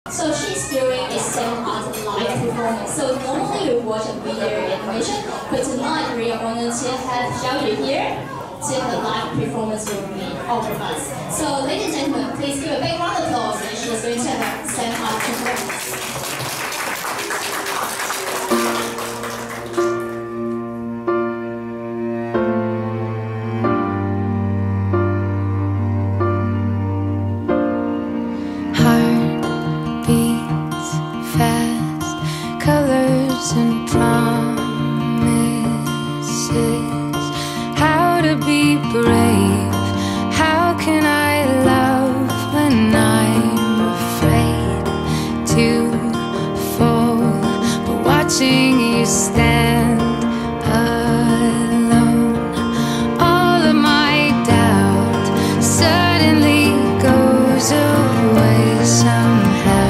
So she's doing a same-art live performance. So normally we watch a video animation, but tonight we are going to have Xiaoyu here to have a live performance with me, all of us. So ladies and gentlemen, please give a big round of applause, and she's going to have a same-art performance. And promises, how to be brave, how can I love when I'm afraid to fall, but watching you stand alone, all of my doubt suddenly goes away somehow.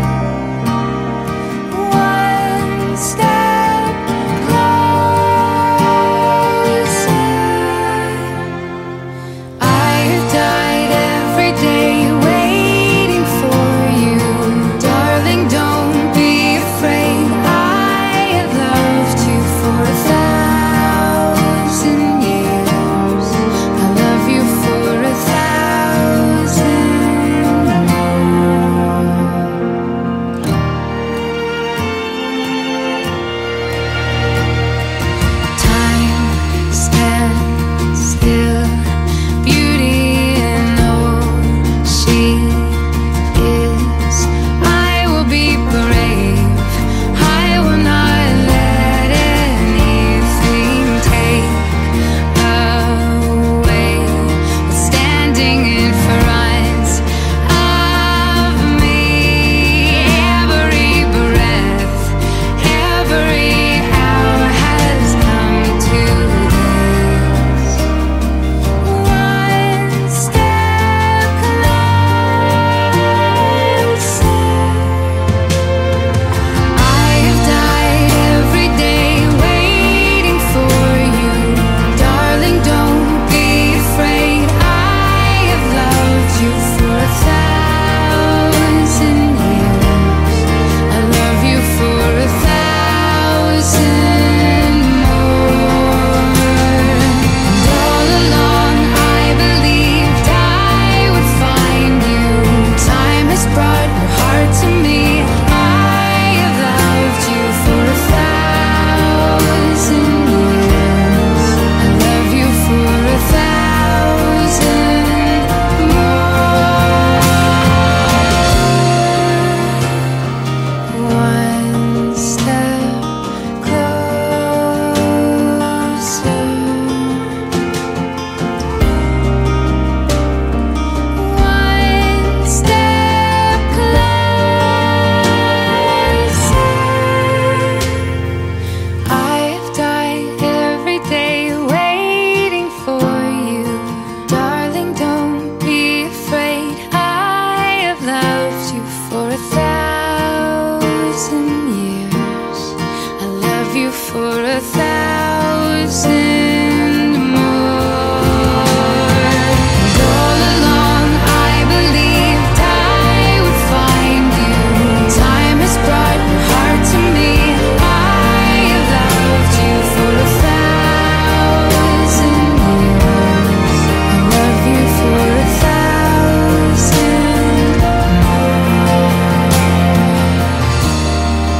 For 1,000 more. And all along I believed I would find you. Time has brought your heart to me. I have loved you for 1,000 years. I love you for 1,000 more.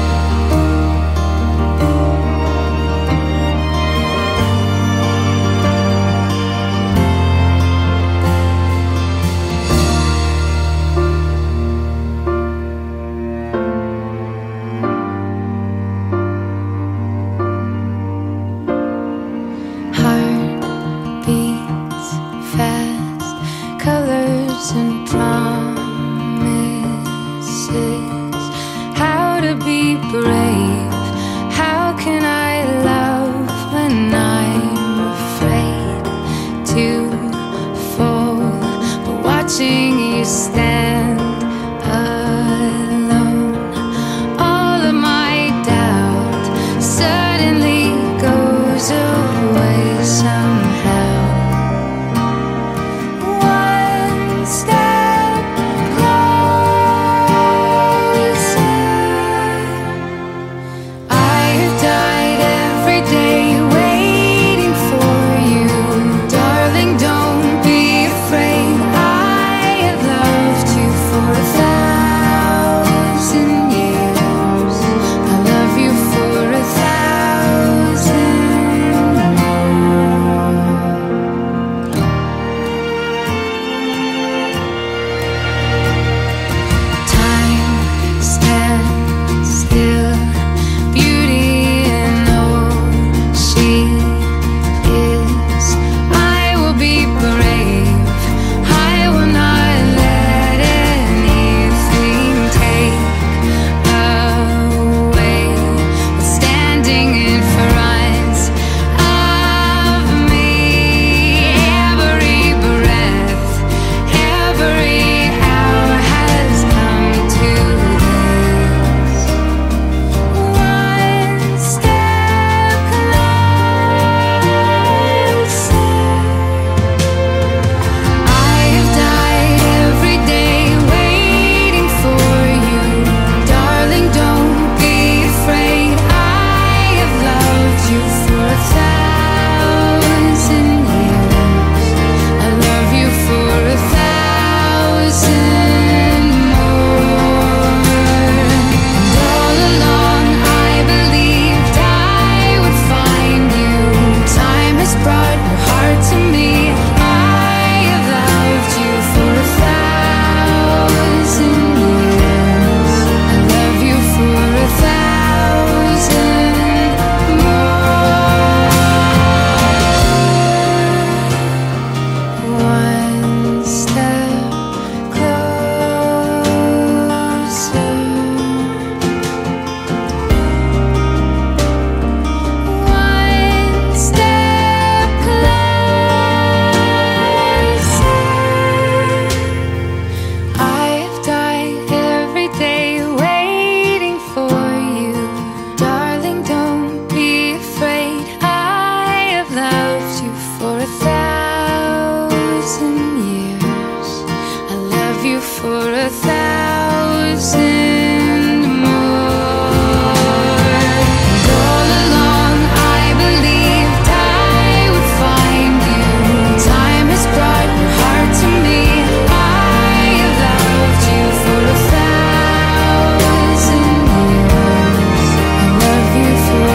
and more. And all along I believed I would find you. Time has brought your heart to me. I have loved you for 1,000 years. I love you for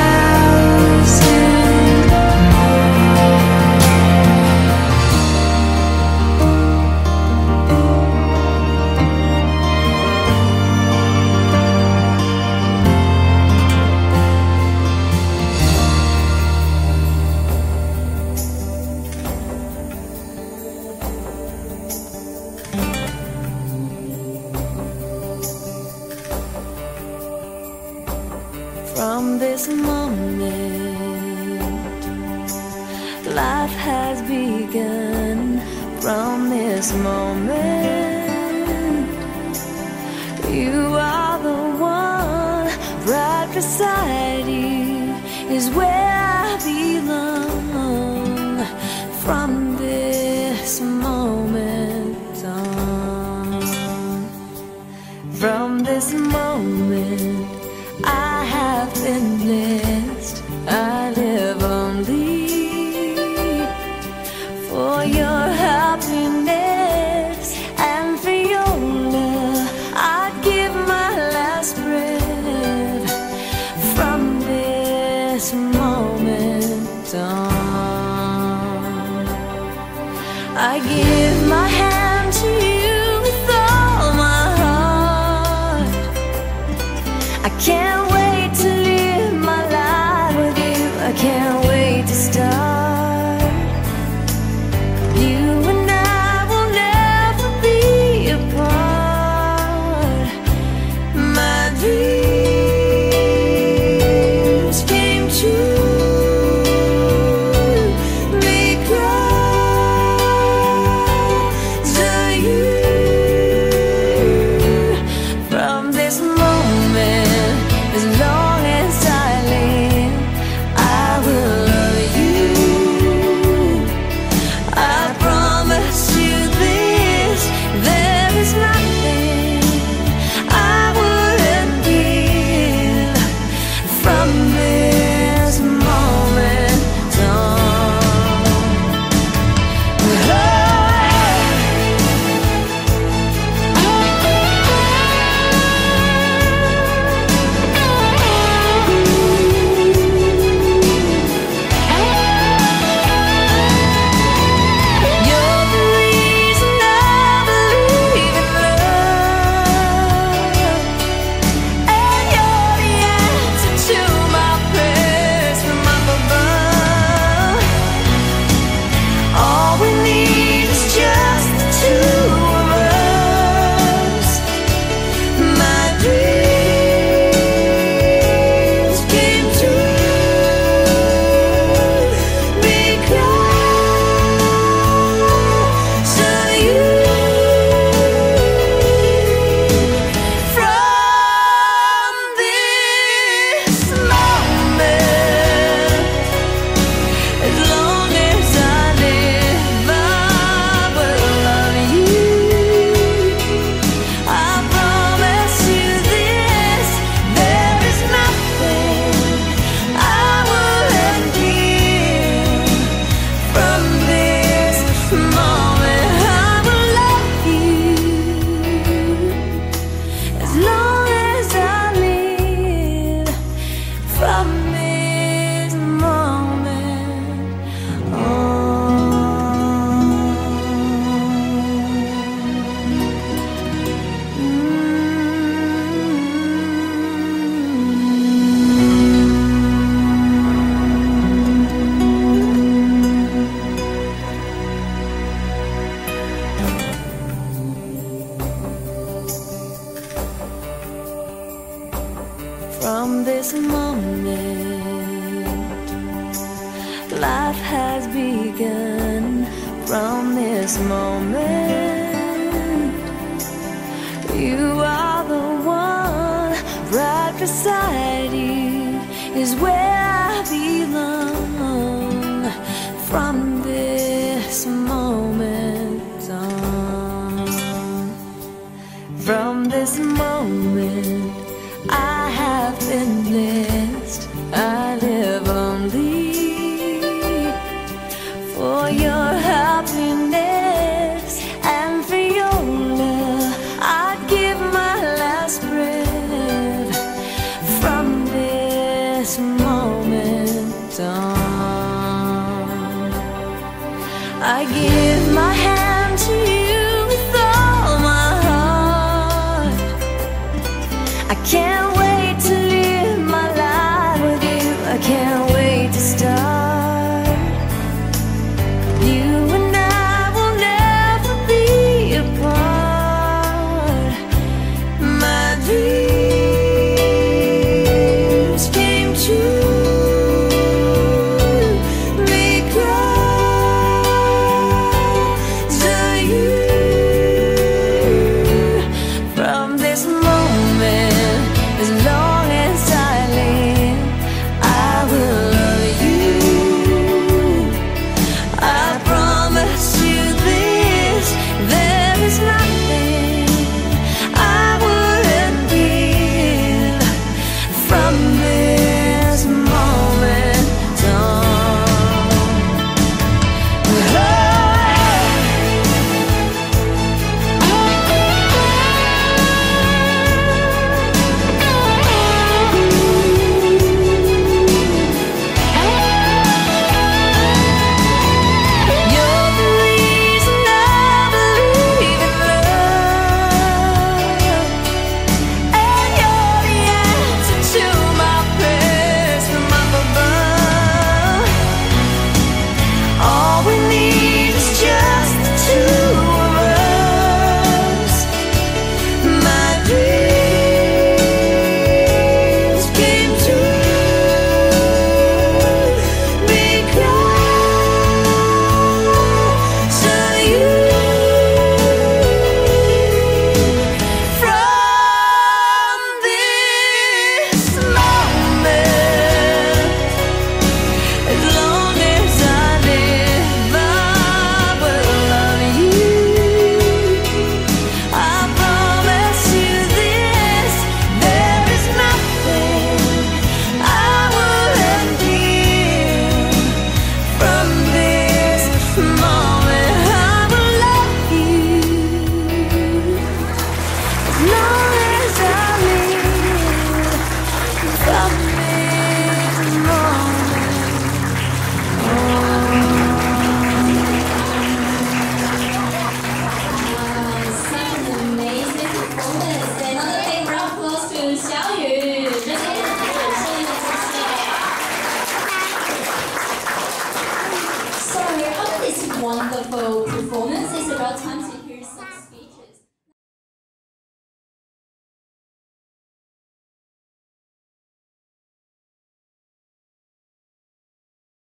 1,000 more. From this moment, life has begun. From this moment, you are the one. Right beside you is where I belong. From this moment on, from this moment, I have been blessed. I live only for your happiness and for your love. I'd give my last breath. From this moment on, I give my hand to you with all my heart. I can't wait to live my life with you. I can't wait to start. You and I will never be apart. My dreams came true because of you. From this moment, as long as I live, I will love you. I promise you this, there is nothing I wouldn't give. From this moment on, you're the reason I believe in love, and you're the answer to my prayers from up above. All we need is just the two of us. My dreams came true because of you. From this moment, as long as I live, I will love you. I promise you this, there is nothing I wouldn't give. From this moment, I will love you as long as I live. From this moment From this moment, life has begun. From this moment, you are the one. Right beside you is where I belong. From this moment on, from this this moment I have been blessed. I live only for your happiness and for your love. I'd give my last breath from this moment on. I give my hand to you with all my heart. I can't wait to live my life with you. I can't wait to start. You and I will never be apart. My dreams came true because of you. From this moment, as long as I live, I will love you. I promise you this, there is nothing I wouldn't give from this moment on. You're the reason I believe in love, and you're the answer to my prayers from up above. All we need is just the two of us. My dreams came true because of you. From this moment, as long as I live, I will love you. I promise you this, there is nothing I wouldn't give from this moment. I will love you as long as I live. From this Such an amazing performance. Another big round of applause to Xiaoyu. Really, really nice to see. So, after this wonderful performance, it's about time to